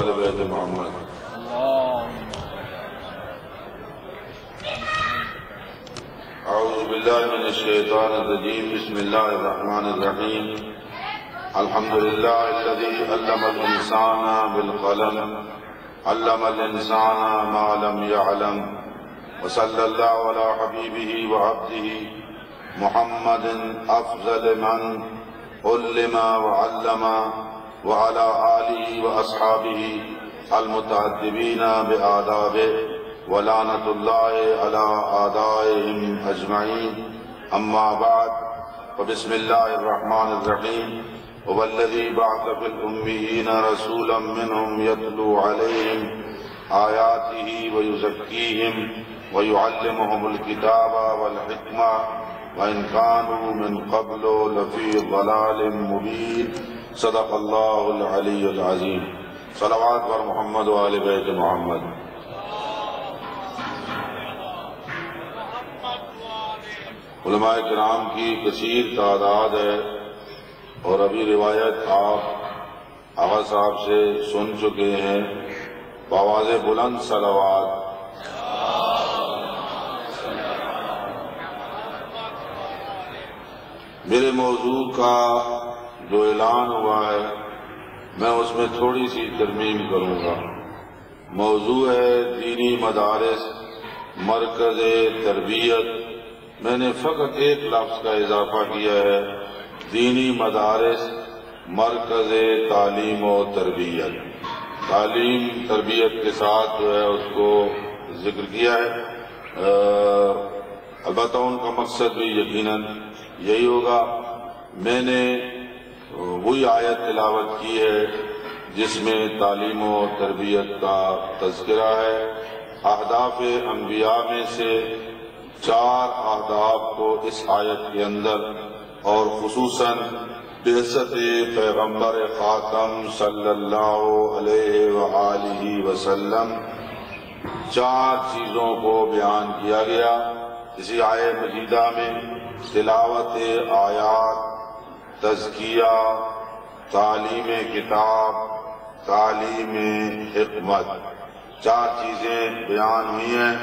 وآل بیت محمد۔ اعوذ باللہ من الشیطان الرجیم، بسم اللہ الرحمن الرحیم۔ الحمد للہ الذی علم الانسان بالقلم علم الانسان ما لم يعلم، وصلی اللہ علی حبیبہ وعبدہ محمد افضل من علم وعلم، وعلى آلہ واصحابہ المتأدبین بآدابہ، ولعنۃ اللہ علی اعدائہم اجمعین۔ اما بعد، فبسم اللہ الرحمن الرحیم۔ والذی بعث فی الأمیین رسولا منہم یتلو علیہم آیاتہ ویزکیہم ویعلمہم الکتاب والحکمہ وإن كانوا من قبل لفی ضلال مبین۔ صدق اللہ العلی العظیم۔ صلوات بر محمد و آل بیت محمد۔ علماء کرام کی کثیر تعداد ہے، اور ابھی روایت آپ آغا صاحب سے سن چکے ہیں۔ بآواز بلند صلوات۔ میرے موضوع کا جو اعلان ہوا ہے میں اس میں تھوڑی سی ترمیم کروں گا۔ موضوع ہے دینی مدارس مرکز تربیت۔ میں نے فقط ایک لفظ کا اضافہ کیا ہے، دینی مدارس مرکز تعلیم و تربیت۔ تعلیم تربیت کے ساتھ جو ہے اس کو ذکر کیا ہے، البتہ ان کا مقصد بھی یقیناً یہی ہوگا۔ میں نے وہی آیت تلاوت کی ہے جس میں تعلیم و تربیت کا تذکرہ ہے۔ اہداف انبیاء میں سے 4 اہداف کو اس آیت کے اندر، اور خصوصاً بعثت پیغمبر خاتم صلی اللہ علیہ وآلہ وسلم، 4 چیزوں کو بیان کیا گیا اسی آیت مجیدہ میں۔ تلاوت آیات، تزکیہ، تعلیم کتاب، تعلیم حکمت، 4 چیزیں بیان ہوئی ہیں۔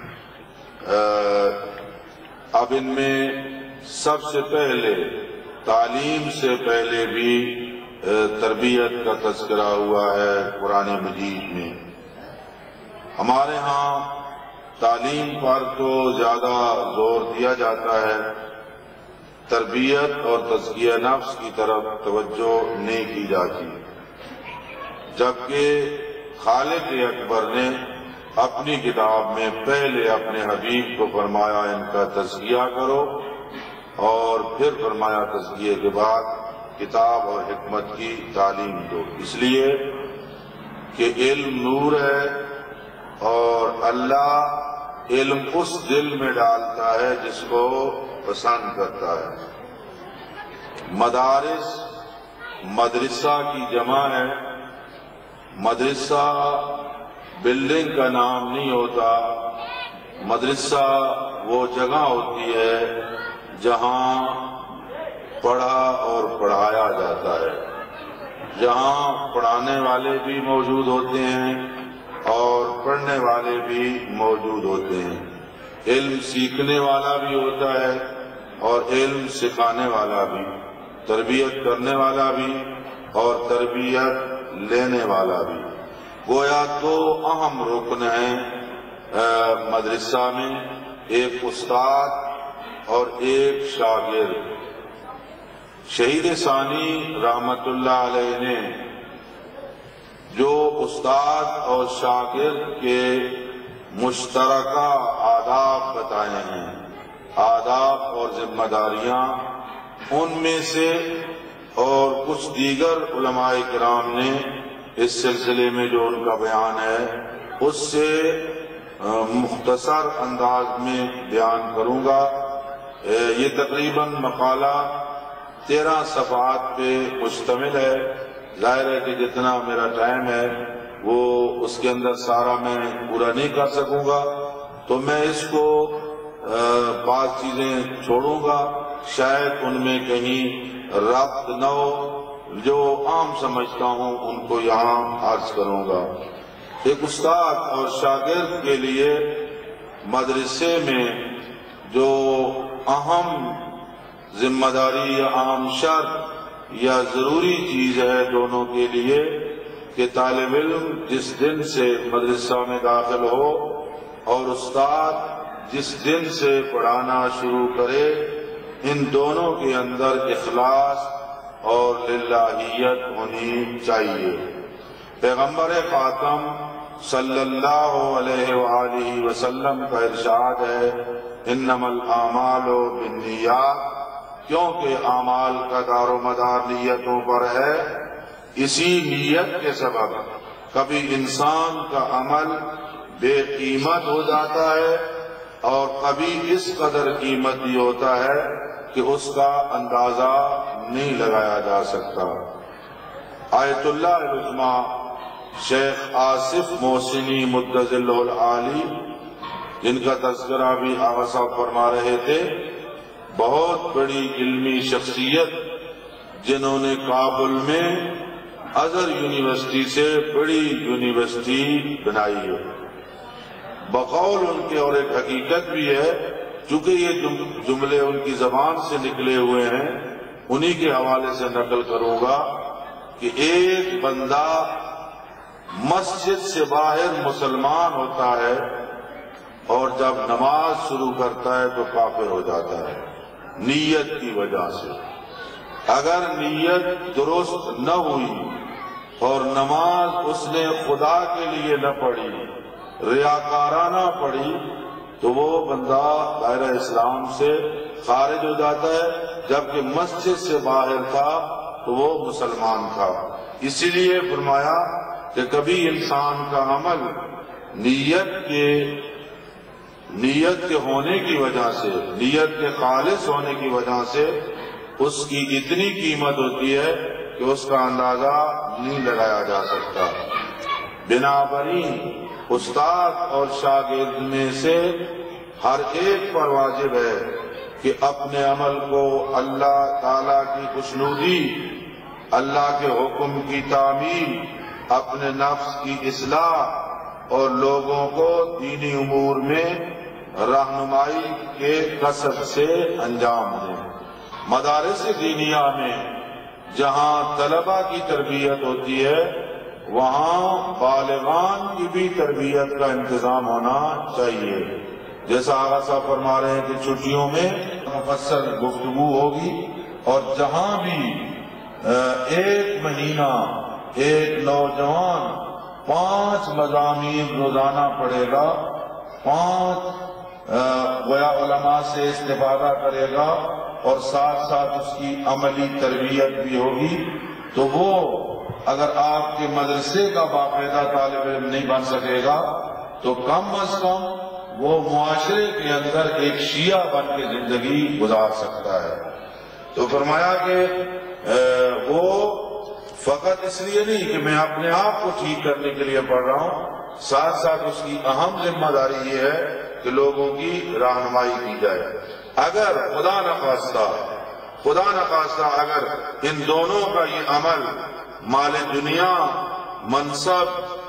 اب ان میں سب سے پہلے تعلیم سے پہلے بھی تربیت کا تذکرہ ہوا ہے قرآن مجید میں۔ ہمارے ہاں تعلیم پر تو زیادہ زور دیا جاتا ہے، تربیت اور تزکیہ نفس کی طرف توجہ نہیں کی جاتی، جبکہ خالق اکبر نے اپنی کتاب میں پہلے اپنے حبیب کو فرمایا ان کا تزکیہ کرو، اور پھر فرمایا تزکیے کے بعد کتاب اور حکمت کی تعلیم دو، اس لیے کہ علم نور ہے، اور اللہ علم اس دل میں ڈالتا ہے جس کو پسند کرتا ہے۔ مدارس مدرسہ کی جمع ہے۔ مدرسہ بلڈنگ کا نام نہیں ہوتا، مدرسہ وہ جگہ ہوتی ہے جہاں پڑھا اور پڑھایا جاتا ہے، جہاں پڑھانے والے بھی موجود ہوتے ہیں اور پڑھنے والے بھی موجود ہوتے ہیں، علم سیکھنے والا بھی ہوتا ہے اور علم سکھانے والا بھی، تربیت کرنے والا بھی اور تربیت لینے والا بھی۔ گویا 2 اہم رکن ہیں مدرسہ میں، ایک استاد اور ایک شاگرد۔ شہید ثانی رحمت اللہ علیہ نے جو استاد اور شاگرد کے مشترکہ آداب بتائے ہیں، آداب اور ذمہ داریاں، ان میں سے اور کچھ دیگر علماء کرام نے اس سلسلے میں جو ان کا بیان ہے اس سے مختصر انداز میں بیان کروں گا۔ یہ تقریباً مقالہ 13 صفحات پہ مشتمل ہے۔ ظاہر ہے کہ جتنا میرا ٹائم ہے وہ اس کے اندر سارا میں پورا نہیں کر سکوں گا، تو میں اس کو بعض چیزیں چھوڑوں گا، شاید ان میں کہیں ربط نہ ہو، جو عام سمجھتا ہوں ان کو یہاں عرض کروں گا۔ ایک استاد اور شاگرد کے لیے مدرسے میں جو اہم ذمہ داری یا اہم شرط یا ضروری چیز ہے دونوں کے لیے کہ طالب علم جس دن سے مدرسہ میں داخل ہو اور استاد جس دن سے پڑھانا شروع کرے، ان دونوں کے اندر اخلاص اور للہیت ہونی چاہیے۔ پیغمبر خاتم صلی اللہ علیہ وآلہ وسلم کا ارشاد ہے انما الاعمال بالنیات، کیونکہ اعمال کا دار و مدار نیتوں پر ہے۔ اسی نیت کے سبب کبھی انسان کا عمل بے قیمت ہو جاتا ہے اور کبھی اس قدر قیمتی ہوتا ہے کہ اس کا اندازہ نہیں لگایا جا سکتا۔ آیت اللہ العظمی شیخ آصف محسنی مدظلہ العالی، جن کا تذکرہ بھی آغا صاحب فرما رہے تھے، بہت بڑی علمی شخصیت جنہوں نے کابل میں ازہر یونیورسٹی سے بڑی یونیورسٹی بنائی ہے۔ بقول ان کے اور ایک حقیقت بھی ہے، چونکہ یہ جملے ان کی زبان سے نکلے ہوئے ہیں، انہی کے حوالے سے نقل کروں گا کہ ایک بندہ مسجد سے باہر مسلمان ہوتا ہے اور جب نماز شروع کرتا ہے تو کافر ہو جاتا ہے نیت کی وجہ سے۔ اگر نیت درست نہ ہوئی اور نماز اس نے خدا کے لیے نہ پڑھی، ریاکارانہ پڑھی، تو وہ بندہ دائرہ اسلام سے خارج ہو جاتا ہے، جبکہ مسجد سے باہر تھا تو وہ مسلمان تھا۔ اسی لیے فرمایا کہ کبھی انسان کا عمل نیت کے ہونے کی وجہ سے، نیت کے خالص ہونے کی وجہ سے اس کی اتنی قیمت ہوتی ہے کہ اس کا اندازہ نہیں لگایا جا سکتا۔ بنابراین استاد اور شاگرد میں سے ہر ایک پر واجب ہے کہ اپنے عمل کو اللہ تعالیٰ کی خوشنودی، اللہ کے حکم کی تعمیل، اپنے نفس کی اصلاح اور لوگوں کو دینی امور میں رہنمائی کے قصد سے انجام دیں۔ مدارس دینیہ میں جہاں طلبہ کی تربیت ہوتی ہے، وہاں بالغان کی بھی تربیت کا انتظام ہونا چاہیے۔ جیسا آغا صاحب فرما رہے ہیں کہ چھٹیوں میں مفصل گفتگو ہوگی، اور جہاں بھی ایک مہینہ ایک نوجوان 5 مضامین روزانہ پڑھے گا، 5 گویا علماء سے استفادہ کرے گا، اور ساتھ ساتھ اس کی عملی تربیت بھی ہوگی، تو وہ اگر آپ کے مدرسے کا باقاعدہ طالب علم نہیں بن سکے گا تو کم از کم وہ معاشرے کے اندر ایک شیعہ بن کے زندگی گزار سکتا ہے۔ تو فرمایا کہ وہ فقط اس لیے نہیں کہ میں اپنے آپ کو ٹھیک کرنے کے لیے پڑھ رہا ہوں، ساتھ ساتھ اس کی اہم ذمہ داری یہ ہے کہ لوگوں کی رہنمائی کی جائے۔ اگر خدا نخواستہ اگر ان دونوں کا یہ عمل مال دنیا، منصب،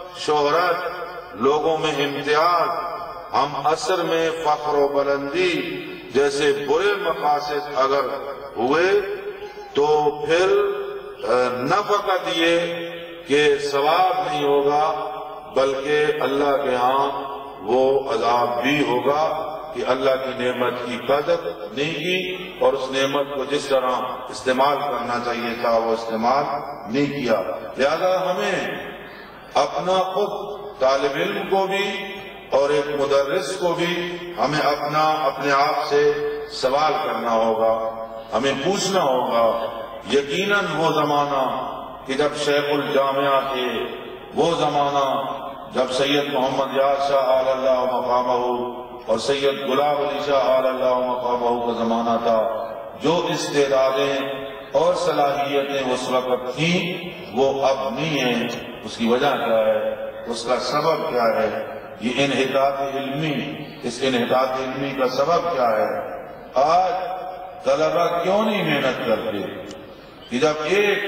شہرت، لوگوں میں امتیاز، ہم عصر میں فخر و بلندی جیسے برے مقاصد اگر ہوئے، تو پھر نہ فقط یہ کہ ثواب نہیں ہوگا بلکہ اللہ کے ہاں وہ عذاب بھی ہوگا کہ اللہ کی نعمت کی قدر نہیں کی، اور اس نعمت کو جس طرح استعمال کرنا چاہیے تھا وہ استعمال نہیں کیا۔ لہذا ہمیں اپنا خود طالب علم کو بھی اور ایک مدرس کو بھی ہمیں اپنے آپ سے سوال کرنا ہوگا، ہمیں پوچھنا ہوگا۔ یقیناً وہ زمانہ کہ جب شیخ الجامعہ تھے، وہ زمانہ جب سید محمد یار شاہ آل اللہ مقامہ اور سید غلام علی شاہ آل اللہ مقامہ کا زمانہ تھا، جو استعدادیں اور صلاحیتیں اس وقت تھیں وہ اب نہیں ہیں۔ اس کی وجہ کیا ہے؟ اس کا سبب کیا ہے؟ یہ انحطاط علمی، اس انحطاط علمی کا سبب کیا ہے؟ آج طلبہ کیوں نہیں محنت کرتے کہ جب ایک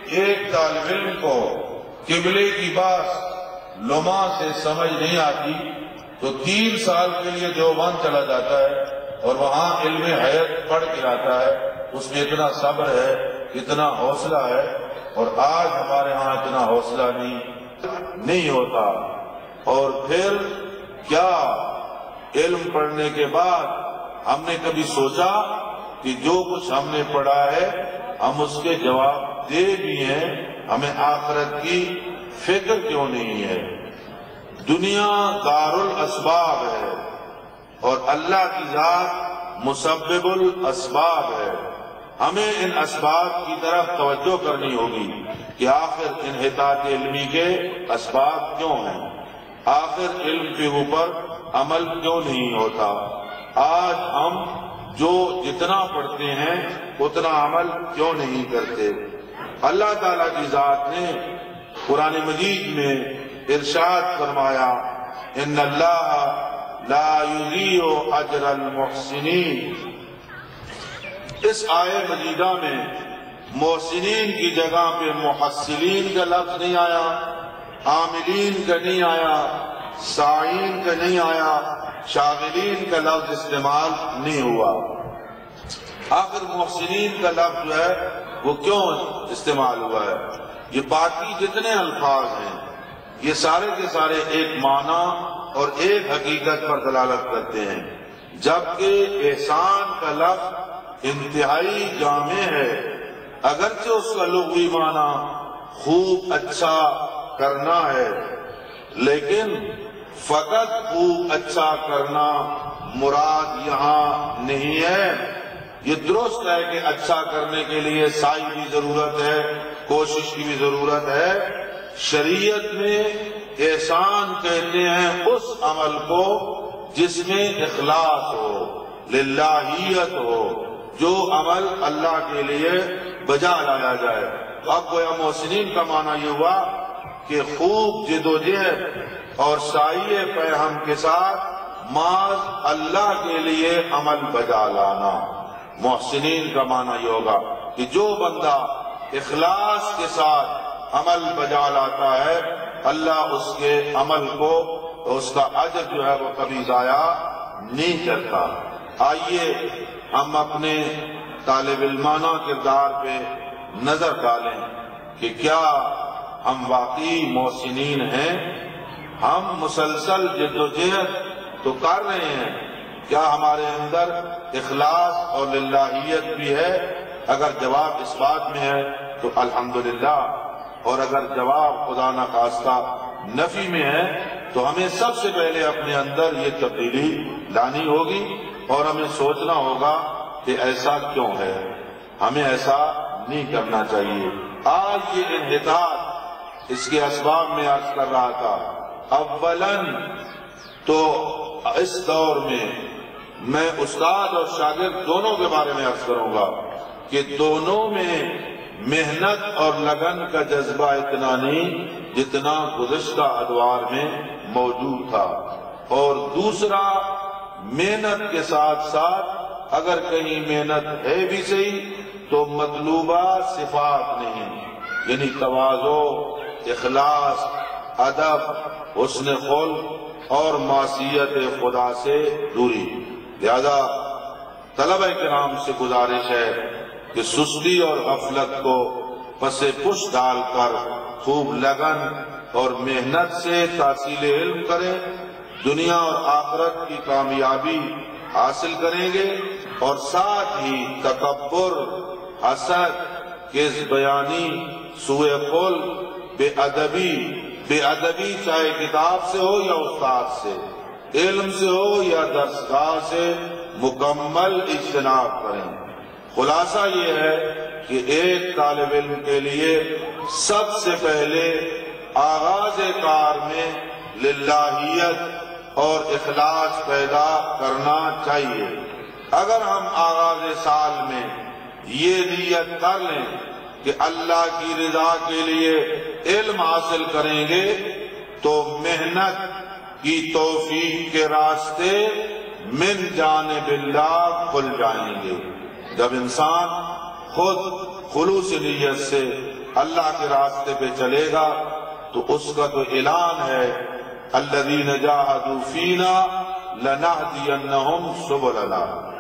ایک طالب علم کو قبلے کی بات لمحہ سے سمجھ نہیں آتی تو 3 سال کے لیے دیوبند چلا جاتا ہے اور وہاں علم حیات پڑھ کے آتا ہے. اس میں اتنا صبر ہے، اتنا حوصلہ ہے، اور آج ہمارے ہاں اتنا حوصلہ نہیں ہوتا. اور پھر کیا علم پڑھنے کے بعد ہم نے کبھی سوچا کہ جو کچھ ہم نے پڑھا ہے ہم اس کے جواب دے بھی ہیں؟ ہمیں آخرت کی فکر کیوں نہیں ہے؟ دنیا دار الاسباب ہے اور اللہ کی ذات مسبب الاسباب ہے. ہمیں ان اسباب کی طرف توجہ کرنی ہوگی کہ آخر انحطاط علمی کے اسباب کیوں ہیں، آخر علم کے اوپر عمل کیوں نہیں ہوتا. آج ہم جو جتنا پڑھتے ہیں اتنا عمل کیوں نہیں کرتے؟ اللہ تعالیٰ کی ذات نے قرآن مجید میں ارشاد فرمایا ان اللہ لا یضیع اجر المحسنین. اس آیے مجیدہ میں محسنین کی جگہ پہ محسنین کا لفظ نہیں آیا، عاملین کا نہیں آیا، سائین کا نہیں آیا، شاغلین کا لفظ استعمال نہیں ہوا. آخر محسنین کا لفظ جو ہے وہ کیوں استعمال ہوا ہے؟ یہ باقی جتنے الفاظ ہیں یہ سارے کے سارے ایک معنی اور ایک حقیقت پر دلالت کرتے ہیں، جبکہ احسان کا لفظ انتہائی جامع ہے. اگرچہ اس کا لغوی معنی خوب اچھا کرنا ہے، لیکن فقط خوب اچھا کرنا مراد یہاں نہیں ہے. یہ درست ہے کہ اچھا کرنے کے لیے سعی کی ضرورت ہے، کوشش کی بھی ضرورت ہے. شریعت میں احسان کہتے ہیں اس عمل کو جس میں اخلاص ہو، للہیت ہو، جو عمل اللہ کے لیے بجا لایا جائے. اب گویا محسنین کا معنی یہ ہوا کہ خوب جد و جہد اور سعی پیہم کے ساتھ محض اللہ کے لیے عمل بجا لانا. محسنین کا معنی یہ ہوگا کہ جو بندہ اخلاص کے ساتھ عمل بجا لاتا ہے اللہ اس کے عمل کو، اس کا اجر جو ہے وہ کبھی ضائع نہیں کرتا. آئیے ہم اپنے طالب علمانہ کردار پہ نظر ڈالیں کہ کیا ہم واقعی محسنین ہیں؟ ہم مسلسل جد و جہد تو کر رہے ہیں، کیا ہمارے اندر اخلاص اور للہیت بھی ہے؟ اگر جواب اس بات میں ہے تو الحمدللہ، اور اگر جواب خدا نخواستہ نفی میں ہے تو ہمیں سب سے پہلے اپنے اندر یہ تبدیلی لانی ہوگی اور ہمیں سوچنا ہوگا کہ ایسا کیوں ہے، ہمیں ایسا نہیں کرنا چاہیے. آج یہ انحطاط اس کے اسباب میں عرض کر رہا تھا. اولاً تو اس دور میں استاد اور شاگرد دونوں کے بارے میں عرض کروں گا کہ دونوں میں محنت اور لگن کا جذبہ اتنا نہیں جتنا گزشتہ ادوار میں موجود تھا. اور دوسرا، محنت کے ساتھ ساتھ اگر کہیں محنت ہے بھی صحیح تو مطلوبہ صفات نہیں، یعنی تواضع، اخلاص، ادب، حسن خلق اور معصیت خدا سے دوری. لہذا طلبہ کرام سے گزارش ہے کہ سستی اور غفلت کو پس پش ڈال کر خوب لگن اور محنت سے تحصیل علم کریں، دنیا اور آخرت کی کامیابی حاصل کریں گے، اور ساتھ ہی تکبر، حسد، کذب بیانی، سوء خلق، بے ادبی چاہے کتاب سے ہو یا استاد سے، علم سے ہو یا درسگاہ سے، مکمل اجتناب کریں. خلاصہ یہ ہے کہ ایک طالب علم کے لیے سب سے پہلے آغاز کار میں للہیت اور اخلاص پیدا کرنا چاہیے. اگر ہم آغاز سال میں یہ نیت کر لیں کہ اللہ کی رضا کے لیے علم حاصل کریں گے تو محنت کی توفیق کے راستے من جانب اللہ کھل جائیں گے. جب انسان خود خلوص نیت سے اللہ کے راستے پہ چلے گا تو اس کا تو اعلان ہے الذین جاہدوا فینا لنہدینہم سبلنا۔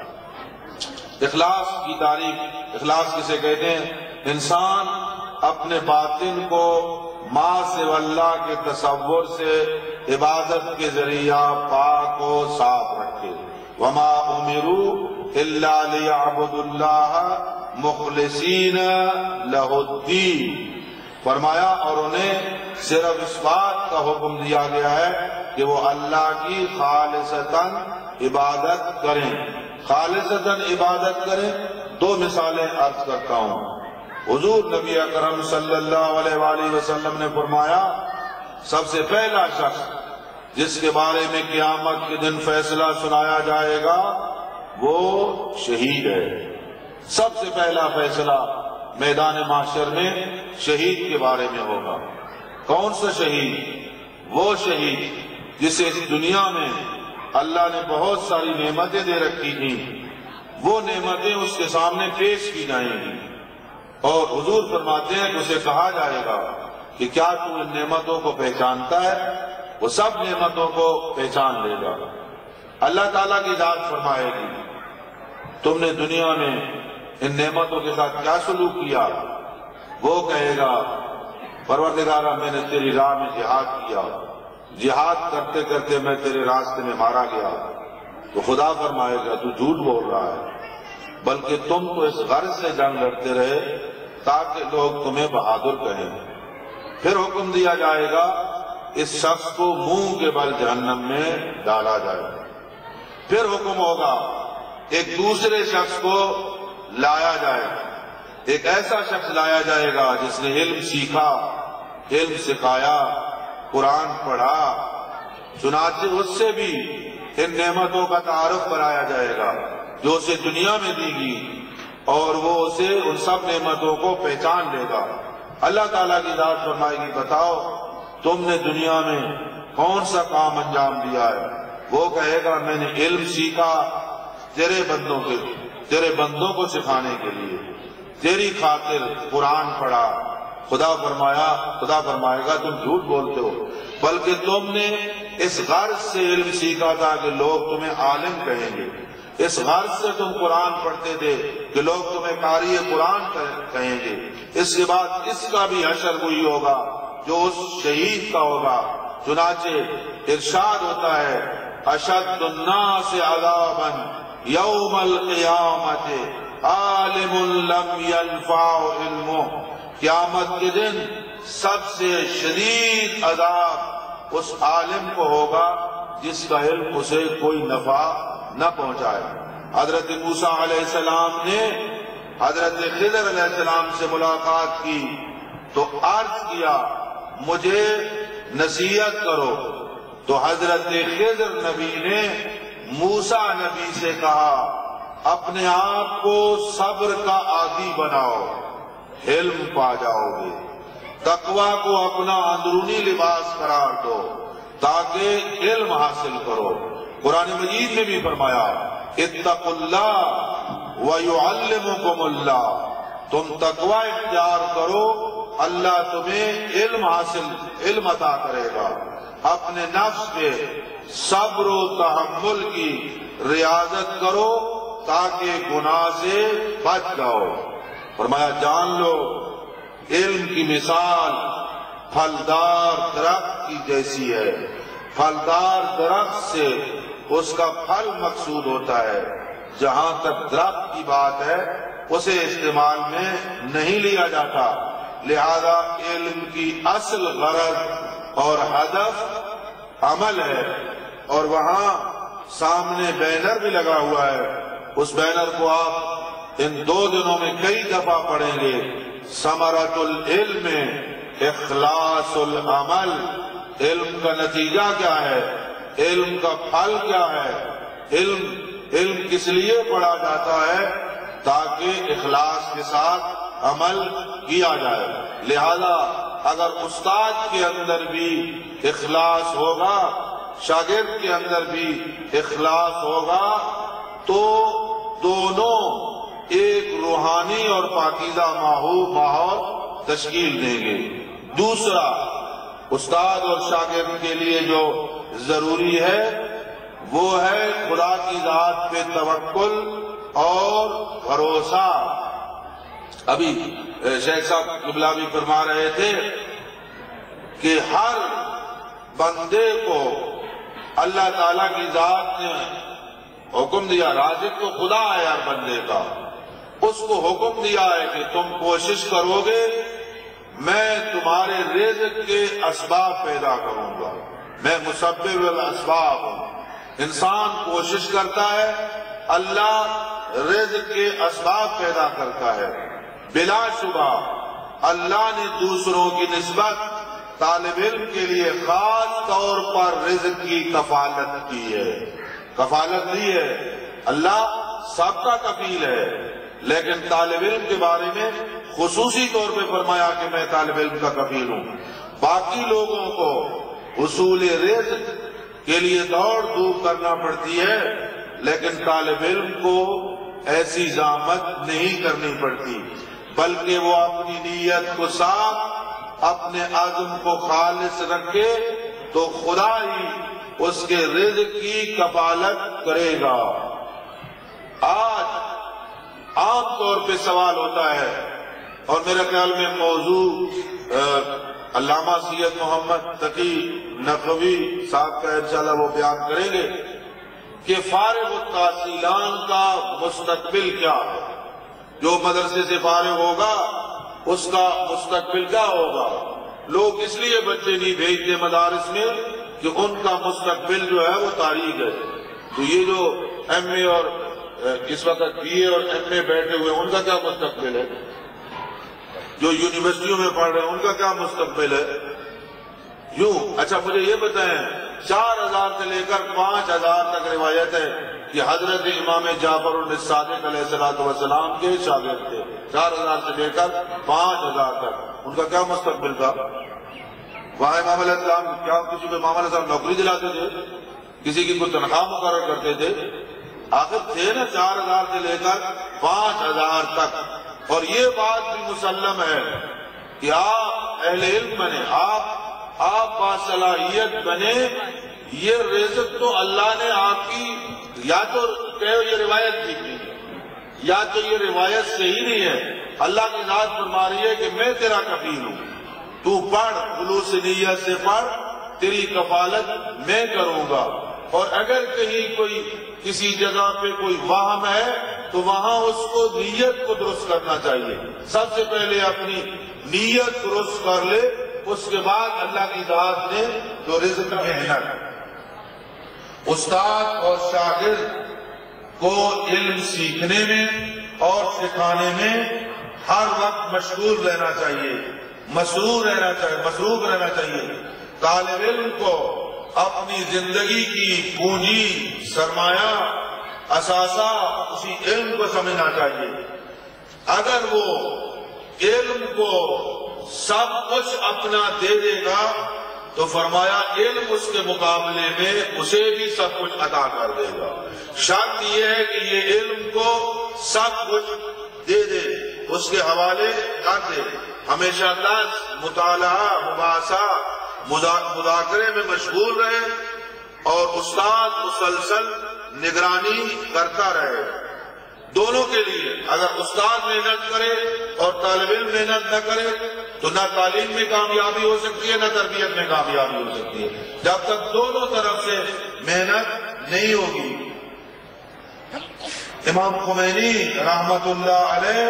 اخلاص کی تعریف، اخلاص کسے کہتے ہیں؟ انسان اپنے باطن کو ماں سے اللہ کے تصور سے عبادت کے ذریعہ پاک و صاف رکھے۔ وما امروا الا لیعبدوا اللہ مخلصین لہ الدین، فرمایا اور انہیں صرف اس بات کا حکم دیا گیا ہے کہ وہ اللہ کی خالصتاً عبادت کریں، خالصتاً عبادت کریں۔ دو مثالیں عرض کرتا ہوں۔ حضور نبی اکرم صلی اللہ علیہ وآلہ وسلم نے فرمایا سب سے پہلا شخص جس کے بارے میں قیامت کے دن فیصلہ سنایا جائے گا وہ شہید ہے۔ سب سے پہلا فیصلہ میدان محشر میں شہید کے بارے میں ہوگا۔ کون سا شہید؟ وہ شہید جسے اس دنیا میں اللہ نے بہت ساری نعمتیں دے رکھی تھیں، وہ نعمتیں اس کے سامنے پیش کی جائیں گی اور حضور فرماتے ہیں کہ اسے کہا جائے گا کہ کیا تو ان نعمتوں کو پہچانتا ہے؟ وہ سب نعمتوں کو پہچان لے گا۔ اللہ تعالیٰ کی ذات فرمائے گی تم نے دنیا میں ان نعمتوں کے ساتھ کیا سلوک کیا؟ وہ کہے گا پروردگارہ میں نے تیری راہ میں جہاد کیا، جہاد کرتے کرتے میں تیرے راستے میں مارا گیا۔ تو خدا فرمائے گا تو جھوٹ بول رہا ہے، بلکہ تم تو اس غرض سے جنگ لڑتے رہے تاکہ لوگ تمہیں بہادر کہیں۔ پھر حکم دیا جائے گا اس شخص کو منہ کے بل جہنم میں ڈالا جائے۔ پھر حکم ہوگا ایک دوسرے شخص کو لایا جائے، ایک ایسا شخص لایا جائے گا جس نے علم سیکھا، علم سکھایا، قرآن پڑھا، چنانچہ اس سے بھی ان نعمتوں کا تعارف کرایا جائے گا جو اسے دنیا میں دی گی اور وہ اسے ان سب نعمتوں کو پہچان لے گا۔ اللہ تعالیٰ کی ذات فرمائے گی بتاؤ تم نے دنیا میں کون سا کام انجام دیا ہے؟ وہ کہے گا میں نے علم سیکھا تیرے بندوں کو سکھانے کے لیے، تیری خاطر قرآن پڑھا۔ خدا فرمائے گا تم جھوٹ بولتے ہو، بلکہ تم نے اس غرض سے علم سیکھا تھا کہ لوگ تمہیں عالم کہیں گے، اس غرض سے تم قرآن پڑھتے تھے کہ لوگ تمہیں قاری قرآن کہیں گے۔ اس کے بعد اس کا بھی حشر وہی ہوگا جو اس شہید کا ہوگا۔ چنانچہ ارشاد ہوتا ہے اشد الناس عذابا یوم القیامت عالم لم ينفع علمہ، قیامت کے دن سب سے شدید عذاب اس عالم کو ہوگا جس کا علم اسے کوئی نفع نہ پہنچائے۔ حضرت موسیٰ علیہ السلام نے حضرت خضر علیہ السلام سے ملاقات کی تو عرض کیا مجھے نصیحت کرو، تو حضرت خضر نبی نے موسیٰ نبی سے کہا اپنے آپ کو صبر کا عادی بناؤ، علم پا جاؤ گے۔ تقوی کو اپنا اندرونی لباس قرار دو تاکہ علم حاصل کرو۔ قرآن مجید میں بھی فرمایا اتقوا اللہ ویعلمکم اللہ، تم تقوی اختیار کرو اللہ تمہیں علم عطا کرے گا۔ اپنے نفس کے صبر و تحمل کی ریاضت کرو تاکہ گناہ سے بچ جاؤ۔ فرمایا جان لو علم کی مثال پھلدار درخت کی جیسی ہے، پھلدار درخت سے اس کا پھل مقصود ہوتا ہے، جہاں تک درخت کی بات ہے اسے استعمال میں نہیں لیا جاتا۔ لہذا علم کی اصل غرض اور ہدف عمل ہے، اور وہاں سامنے بینر بھی لگا ہوا ہے، اس بینر کو آپ ان 2 دنوں میں کئی دفعہ پڑھیں گے۔ ثمرۃ العلم اخلاص العمل، علم کا نتیجہ کیا ہے، علم کا پھل کیا ہے؟ علم کس لیے پڑھا جاتا ہے؟ تاکہ اخلاص کے ساتھ عمل کیا جائے۔ لہذا اگر استاد کے اندر بھی اخلاص ہوگا، شاگرد کے اندر بھی اخلاص ہوگا، تو دونوں ایک روحانی اور پاکیزہ ماحول تشکیل دیں گے۔ دوسرا، استاد اور شاگرد کے لیے جو ضروری ہے وہ ہے خدا کی ذات پہ توکل اور بھروسہ۔ ابھی شیخ صاحب قبلہ بھی فرما رہے تھے کہ ہر بندے کو اللہ تعالیٰ کی ذات نے حکم دیا، رازق تو خدا ہے ہر بندے کا، اس کو حکم دیا ہے کہ تم کوشش کرو گے میں تمہارے رزق کے اسباب پیدا کروں گا، میں مسبب الاسباب ہوں۔ انسان کوشش کرتا ہے، اللہ رزق کے اسباب پیدا کرتا ہے۔ بلا شبہ اللہ نے دوسروں کی نسبت طالب علم کے لیے خاص طور پر رزق کی کفالت کی ہے، کفالت دی ہے۔ اللہ سب کا کفیل ہے، لیکن طالب علم کے بارے میں خصوصی طور پہ فرمایا کہ میں طالب علم کا کفیل ہوں۔ باقی لوگوں کو حصول رزق کے لیے دوڑ دھوپ کرنا پڑتی ہے، لیکن طالب علم کو ایسی زحمت نہیں کرنی پڑتی، بلکہ وہ اپنی نیت کو صاف، اپنے عزم کو خالص رکھے تو خدا ہی اس کے رزق کی کفالت کرے گا۔ آج عام طور پہ سوال ہوتا ہے، اور میرے خیال میں موضوع علامہ سید محمد تقی نقوی صاحب کا انشاءاللہ وہ بیان کریں گے کہ فارغ التحصیلان کا مستقبل کیا ہے۔ جو مدرسے سے فارغ ہوگا اس کا مستقبل کیا ہوگا؟ لوگ اس لیے بچے نہیں بھیجتے مدارس میں کہ ان کا مستقبل جو ہے وہ تاریخ ہے۔ تو یہ جو ایم اے اور اس وقت بی اے اور ایم اے بیٹھے ہوئے ان کا کیا مستقبل ہے؟ جو یونیورسٹیوں میں پڑھ رہے ہیں ان کا کیا مستقبل ہے؟ یوں اچھا مجھے یہ بتائیں، 4000 سے لے کر 5000 تک روایت ہے کہ حضرت امام جعفر الصادق علیہ السلام کے شاگرد تھے، 4000 سے لے کر 5000 تک، ان کا کیا مستقبل تھا؟ وہاں امام علیہ السلام کیا کسی کو امام علیہ السلام نوکری دلاتے تھے؟ کسی کی کوئی تنخواہ مقرر کرتے تھے؟ آخر تھے نا 4000 سے لے کر 5000 تک۔ اور یہ بات بھی مسلم ہے کہ آپ اہل علم بنے، آپ باصلاحیت بنے، یہ رزق تو اللہ نے آپ کی، یا تو کہو یہ روایت ٹھیک نہیں ہے، یا تو یہ روایت صحیح نہیں ہے۔ اللہ کی ذات فرما رہی ہے کہ میں تیرا کفیل ہوں، تو پڑھ، خلوص نیت سے پڑھ، تیری کفالت میں کروں گا۔ اور اگر کہیں کوئی کسی جگہ پہ کوئی وہم ہے تو وہاں اس کو نیت کو درست کرنا چاہیے۔ سب سے پہلے اپنی نیت درست کر لے، اس کے بعد اللہ کی ذات نے جو رزق محنت۔ استاد اور شاگرد کو علم سیکھنے میں اور سکھانے میں ہر وقت مشغول رہنا چاہیے، مسرور رہنا چاہیے۔ طالب علم کو اپنی زندگی کی پونجی، سرمایہ، اثاثہ اسی علم کو سمجھنا چاہیے۔ اگر وہ علم کو سب کچھ اپنا دے دے گا تو فرمایا علم اس کے مقابلے میں اسے بھی سب کچھ عطا کر دے گا۔ شرط یہ ہے کہ یہ علم کو سب کچھ دے دے، اس کے حوالے کر دے، ہمیشہ درس، مطالعہ، مباحثہ، مذاکرے میں مشغول رہے، اور استاد مسلسل نگرانی کرتا رہے۔ دونوں کے لیے اگر استاد محنت کرے اور طالب علم محنت نہ کرے تو نہ تعلیم میں کامیابی ہو سکتی ہے، نہ تربیت میں کامیابی ہو سکتی ہے، جب تک دونوں طرف سے محنت نہیں ہوگی۔ امام خمینی رحمت اللہ علیہ،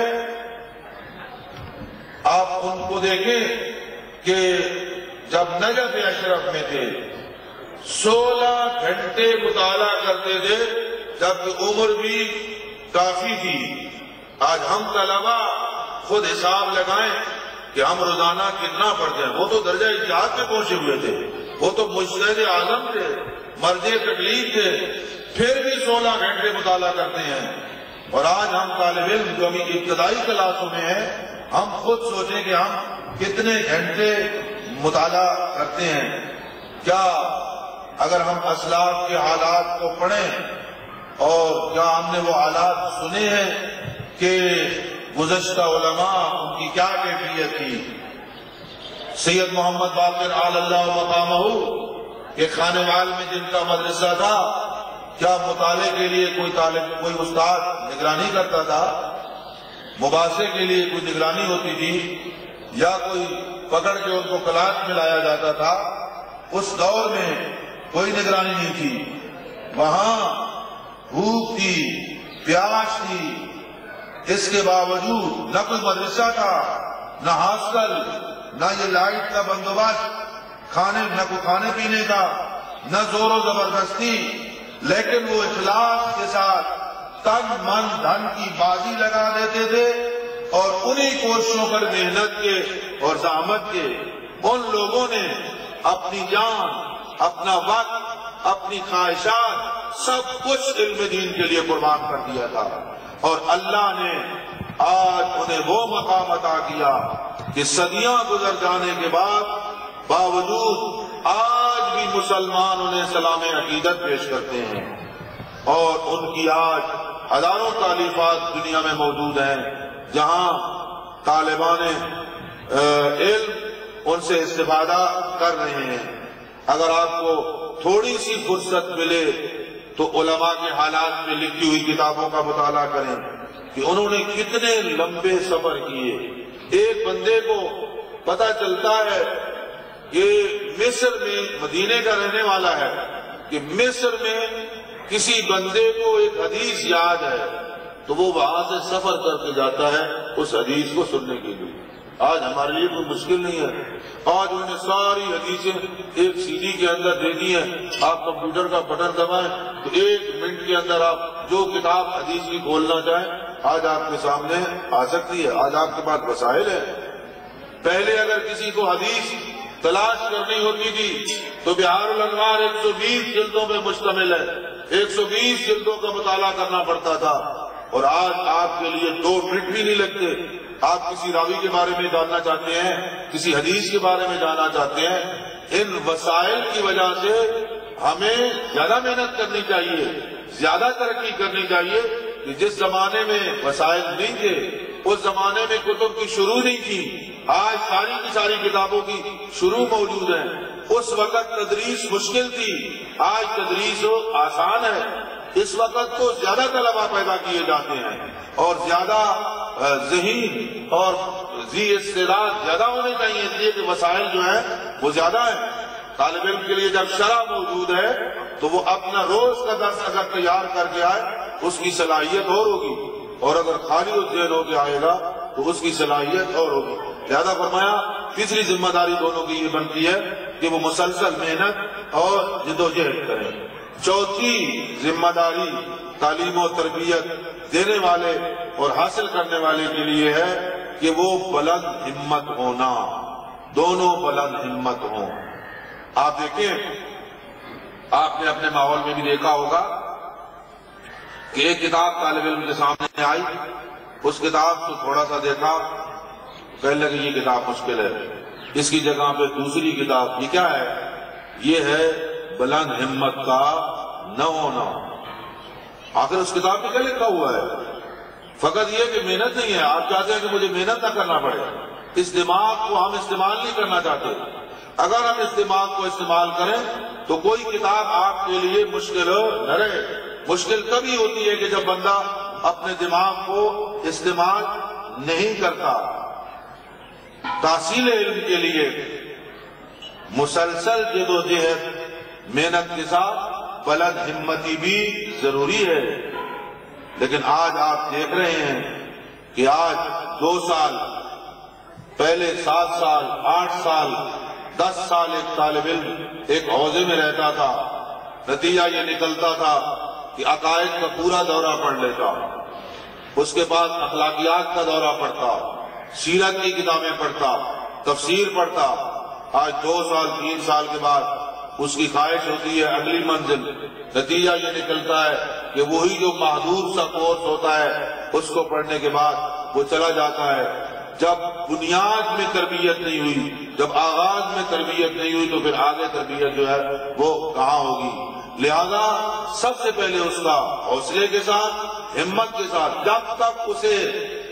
آپ ان کو دیکھیں کہ جب نجف اشرف میں تھے 16 گھنٹے مطالعہ کرتے تھے، جبکہ عمر بھی کافی تھی۔ آج ہم طلبہ خود حساب لگائیں کہ ہم روزانہ کتنا پڑھتے ہیں۔ وہ تو درجہ اجتہاد پہ پہنچے ہوئے تھے، وہ تو مجتہد اعظم تھے، مرجع تقلید تھے، پھر بھی 16 گھنٹے مطالعہ کرتے ہیں۔ اور آج ہم طالب علم جو ابھی ابتدائی کلاسوں میں ہیں، ہم خود سوچیں کہ ہم کتنے گھنٹے مطالعہ کرتے ہیں۔ کیا اگر ہم اسلاف کے حالات کو پڑھیں، اور کیا ہم نے وہ حالات سنے ہیں کہ گزشتہ علماء ان کی کیا کیفیت تھی. سید محمد باقر آل اللہ مقامہ کے خانے وال میں جن کا مدرسہ تھا، کیا مطالعے کے لیے کوئی استاد نگرانی کرتا تھا؟ مباحثے کے لیے کوئی نگرانی ہوتی تھی یا کوئی پکڑ کے ان کو کلاس میں لایا جاتا تھا؟ اس دور میں کوئی نگرانی نہیں تھی. وہاں بھوک تھی، پیاس تھی، اس کے باوجود نہ کوئی مدرسہ تھا، نہ ہاسٹل، نہ یہ لائٹ کا بندوبست، نہ کوئی کھانے پینے کا، نہ زور و زبردستی، لیکن وہ اخلاص کے ساتھ تن من دھن کی بازی لگا دیتے تھے اور انہی کوششوں پر محنت کے اور زحمت کے ان لوگوں نے اپنی جان، اپنا وقت، اپنی خواہشات سب کچھ علم دین کے لیے قربان کر دیا تھا. اور اللہ نے آج انہیں وہ مقام عطا کیا کہ صدیاں گزر جانے کے بعد باوجود آج بھی مسلمان انہیں سلام عقیدت پیش کرتے ہیں. اور ان کی آج ہزاروں تالیفات دنیا میں موجود ہیں جہاں طالبان علم ان سے استفادہ کر رہے ہیں. اگر آپ کو تھوڑی سی فرصت ملے تو علماء کے حالات میں لکھی ہوئی کتابوں کا مطالعہ کریں کہ انہوں نے کتنے لمبے سفر کیے. ایک بندے کو پتہ چلتا ہے کہ مصر میں، مدینے کا رہنے والا ہے، کہ مصر میں کسی بندے کو ایک حدیث یاد ہے تو وہ وہاں سے سفر کر کے جاتا ہے اس حدیث کو سننے کے لیے. آج ہمارے لیے کوئی مشکل نہیں ہے. آج انہوں نے ساری حدیثیں ایک سی ڈی کے اندر دے دی ہیں. آپ کمپیوٹر کا بٹن دبائیں تو 1 منٹ کے اندر آپ جو کتاب حدیث کی کھولنا چاہیں آج آپ کے سامنے آ سکتی ہے. آج آپ کے پاس وسائل ہیں. پہلے اگر کسی کو حدیث تلاش کرنی ہوتی تھی تو بہار الانوار 120 جلدوں پہ مشتمل ہے، 120 جلدوں کا مطالعہ کرنا پڑتا تھا. اور آج آپ کے لیے 2 منٹ بھی نہیں لگتے. آپ کسی راوی کے بارے میں جاننا چاہتے ہیں، کسی حدیث کے بارے میں جاننا چاہتے ہیں. ان وسائل کی وجہ سے ہمیں زیادہ محنت کرنی چاہیے، زیادہ ترقی کرنی چاہیے. کہ جس زمانے میں وسائل نہیں تھے، اس زمانے میں کتب کی شروع نہیں تھی. آج ساری کی ساری کتابوں کی شروع موجود ہیں. اس وقت تدریس مشکل تھی، آج تدریس آسان ہے. اس وقت تو زیادہ طلباء پیدا کیے جاتے ہیں اور زیادہ ذہین اور ذی استعداد زیادہ ہونے چاہیے، اس لیے کہ وسائل جو ہیں وہ زیادہ ہیں. طالب علم کے لیے جب شرح موجود ہے تو وہ اپنا روز کا درس اگر تیار کر کے آئے اس کی صلاحیت اور ہوگی، اور اگر خالی ذہن ہو کے آئے گا تو اس کی صلاحیت اور ہوگی. لہذا فرمایا تیسری ذمہ داری دونوں کی یہ بنتی ہے کہ وہ مسلسل محنت اور جدوجہد کریں. چوتھی ذمہ داری تعلیم و تربیت دینے والے اور حاصل کرنے والے کے لیے ہے کہ وہ بلند ہمت ہونا، دونوں بلند ہمت ہوں. آپ دیکھیں، آپ نے اپنے ماحول میں بھی دیکھا ہوگا کہ ایک کتاب طالب علم کے سامنے آئی، اس کتاب کو تھوڑا سا دیکھا، کہنے لگے یہ کتاب مشکل ہے، اس کی جگہ پہ دوسری کتاب. یہ کیا ہے؟ یہ ہے بلند ہمت کا نہ ہونا. آخر اس کتاب میں کیا لکھا ہوا ہے؟ فقط یہ کہ محنت نہیں ہے. آپ چاہتے ہیں کہ مجھے محنت نہ کرنا پڑے. اس دماغ کو ہم استعمال نہیں کرنا چاہتے. اگر ہم اس دماغ کو استعمال کریں تو کوئی کتاب آپ کے لیے مشکل نہ رہے. مشکل تبھی ہوتی ہے کہ جب بندہ اپنے دماغ کو استعمال نہیں کرتا. تحصیل علم کے لیے مسلسل جدوجہد، محنت کے ساتھ بلند ہمتی بھی ضروری ہے. لیکن آج آپ دیکھ رہے ہیں کہ آج 2 سال پہلے 7 سال 8 سال 10 سال ایک طالب علم ایک حوضے میں رہتا تھا. نتیجہ یہ نکلتا تھا کہ عقائد کا پورا دورہ پڑھ لیتا، اس کے بعد اخلاقیات کا دورہ پڑھتا، سیرت کی کتابیں پڑھتا، تفسیر پڑھتا. آج 2 سال 3 سال کے بعد اس کی خواہش ہوتی ہے اگلی منزل. نتیجہ یہ نکلتا ہے کہ وہی جو محدود سا کورس ہوتا ہے اس کو پڑھنے کے بعد وہ چلا جاتا ہے. جب بنیاد میں تربیت نہیں ہوئی، جب آغاز میں تربیت نہیں ہوئی تو پھر آگے تربیت جو ہے وہ کہاں ہوگی. لہذا سب سے پہلے اس کا حوصلے کے ساتھ، ہمت کے ساتھ، جب تک اسے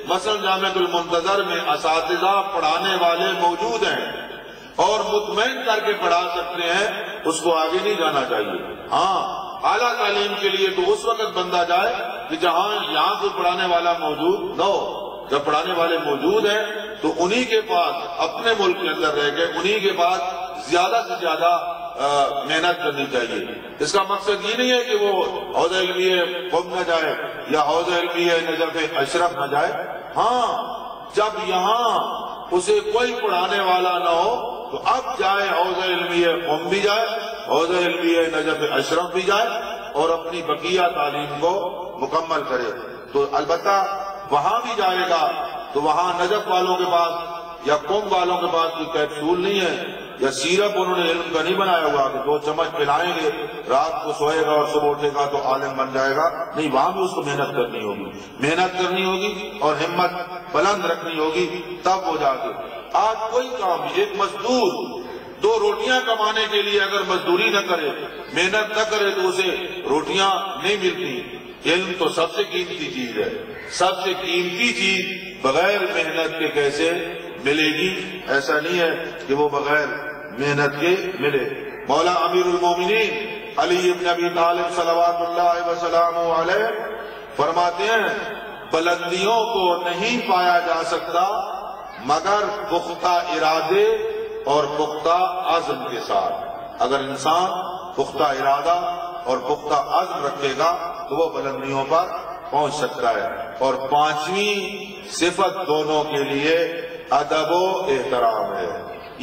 مثلا جامعۃ المنتظر میں اساتذہ پڑھانے والے موجود ہیں اور مطمئن کر کے پڑھا سکتے ہیں، اس کو آگے نہیں جانا چاہیے۔ ہاں، اعلیٰ تعلیم کے لیے تو اس وقت بندہ جائے کہ جہاں یہاں کوئی پڑھانے والا موجود نہ ہو۔ جب پڑھانے والے موجود ہیں تو انہی کے پاس اپنے ملک کے اندر رہ کے انہی کے پاس زیادہ سے زیادہ محنت کرنی چاہیے۔ اس کا مقصد یہ نہیں ہے کہ وہ حوض علمیہ قم نہ جائے یا حوض علمیہ نجف اشرف نہ جائے۔ ہاں، جب یہاں اسے کوئی پڑھانے والا نہ ہو تو اب جائے، حوض علمیہ قم بھی جائے، حوض علمیہ نجف اشرف بھی جائے اور اپنی بقیہ تعلیم کو مکمل کرے۔ تو البتہ وہاں بھی جائے گا تو وہاں نجف والوں کے پاس یا قم والوں کے پاس کوئی کیپسول نہیں ہے یا سیرپ انہوں نے علم کا نہیں بنایا ہوا کہ 2 چمچ پلائیں گے، رات کو سوئے گا اور صبح اٹھے گا تو عالم بن جائے گا۔ نہیں، وہاں بھی اس کو محنت کرنی ہوگی، محنت کرنی ہوگی اور ہمت بلند رکھنی ہوگی، تب وہ جا کے۔ آج کوئی کام، ایک مزدور 2 روٹیاں کمانے کے لیے اگر مزدوری نہ کرے، محنت نہ کرے تو اسے روٹیاں نہیں ملتی۔ علم تو سب سے قیمتی چیز ہے، سب سے قیمتی چیز بغیر محنت کے کیسے ملے گی؟ ایسا نہیں ہے کہ وہ بغیر محنت کے ملے۔ مولا امیر المومنین علی بن ابی طالب صلوات اللہ وسلامہ علیہ فرماتے ہیں، بلندیوں کو نہیں پایا جا سکتا مگر پختہ ارادے اور پختہ عزم کے ساتھ۔ اگر انسان پختہ ارادہ اور پختہ عزم رکھے گا تو وہ بلندیوں پر پہنچ سکتا ہے۔ اور 5ویں صفت دونوں کے لیے ادب و احترام ہے۔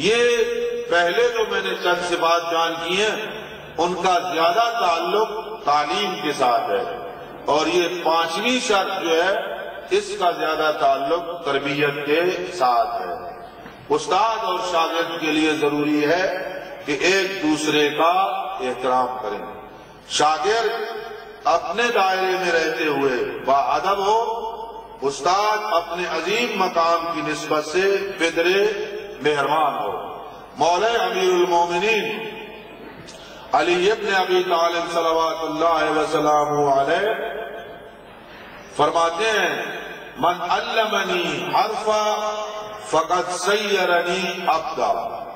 یہ پہلے جو میں نے چند صفات بیان کی ہیں ان کا زیادہ تعلق تعلیم کے ساتھ ہے، اور یہ 5ویں شرط جو ہے اس کا زیادہ تعلق تربیت کے ساتھ ہے۔ استاد اور شاگرد کے لیے ضروری ہے کہ ایک دوسرے کا احترام کریں۔ شاگرد اپنے دائرے میں رہتے ہوئے باادب ہو، استاد اپنے عظیم مقام کی نسبت سے قدر مہربان ہو۔ مولا امیر المومنین علی ابن ابی طالب صلوات اللہ وسلامہ علیہ فرماتے ہیں، من علمنی حرفا فقد سیرنی عبدا۔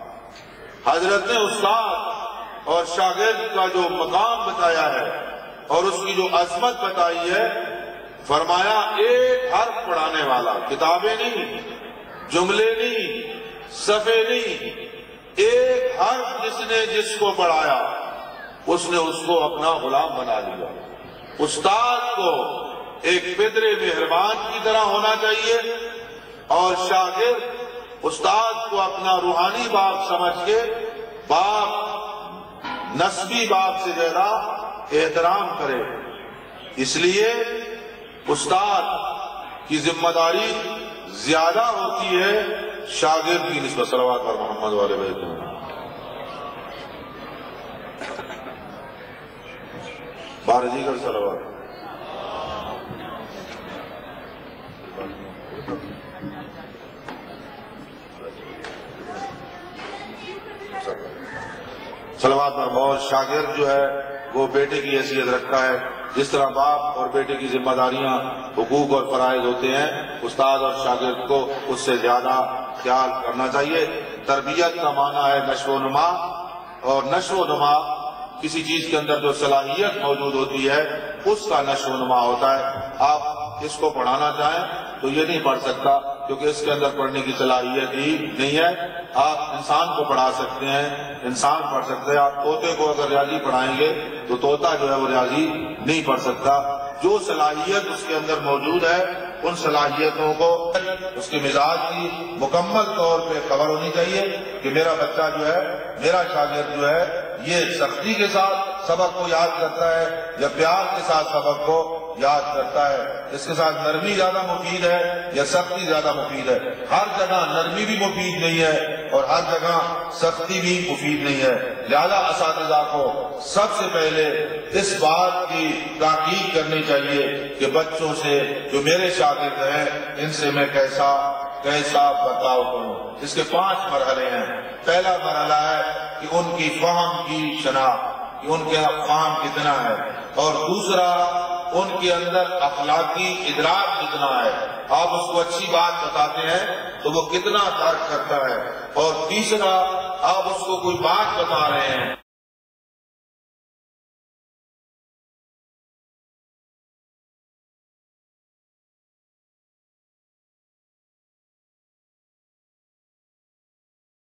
حضرت نے استاد اور شاگرد کا جو مقام بتایا ہے اور اس کی جو عظمت بتائی ہے، فرمایا ایک حرف پڑھانے والا، کتابیں نہیں، جملے نہیں، صفحے نہیں، ایک حرف جس کو پڑھایا اس نے اس کو اپنا غلام بنا لیا۔ استاد کو ایک پدر مہربان کی طرح ہونا چاہیے اور شاگرد استاد کو اپنا روحانی باپ سمجھ کے باپ نسبی باپ سے زیادہ احترام کرے۔ اس لیے استاد کی ذمہ داری زیادہ ہوتی ہے شاگرد کی نسبت۔ صلوات پر محمد والے بیت بارجی کر صلوات۔ صلوات پر بہت شاگرد جو ہے وہ بیٹے کی حیثیت رکھتا ہے۔ جس طرح باپ اور بیٹے کی ذمہ داریاں، حقوق اور فرائض ہوتے ہیں، استاد اور شاگرد کو اس سے زیادہ خیال کرنا چاہیے۔ تربیت کا معنی ہے نشو و نما، اور نشو و نما کسی چیز کے اندر جو صلاحیت موجود ہوتی ہے اس کا نشو و نما ہوتا ہے۔ آپ اس کو پڑھانا چاہیں تو یہ نہیں پڑھ سکتا کیونکہ اس کے اندر پڑھنے کی صلاحیت ہی نہیں ہے۔ آپ انسان کو پڑھا سکتے ہیں، انسان پڑھ سکتے ہیں۔ آپ طوطے کو اگر ریاضی پڑھائیں گے تو طوطا جو ہے وہ ریاضی نہیں پڑھ سکتا۔ جو صلاحیت اس کے اندر موجود ہے ان صلاحیتوں کو اس کے مزاج کی مکمل طور پہ خبر ہونی چاہیے کہ میرا بچہ جو ہے، میرا شاگرد جو ہے یہ سختی کے ساتھ سبق کو یاد کرتا ہے یا پیار کے ساتھ سبق کو یاد کرتا ہے، اس کے ساتھ نرمی زیادہ مفید ہے یا سختی زیادہ مفید ہے۔ ہر جگہ نرمی بھی مفید نہیں ہے اور ہر جگہ سختی بھی مفید نہیں ہے۔ لہذا اساتذہ کو سب سے پہلے اس بات کی تحقیق کرنی چاہیے کہ بچوں سے جو میرے شاگرد ہیں ان سے میں کیسا برتاؤ کروں۔ اس کے 5 مرحلے ہیں۔ پہلا مرحلہ ہے کہ ان کی فہم کی شناخت، کہ ان کا فہم کتنا ہے، اور دوسرا ان کے اندر اخلاقی ادراک کتنا ہے. آپ اس کو اچھی بات بتاتے ہیں تو وہ کتنا درک کرتا ہے. اور تیسرا، آپ اس کو کوئی بات بتا رہے ہیں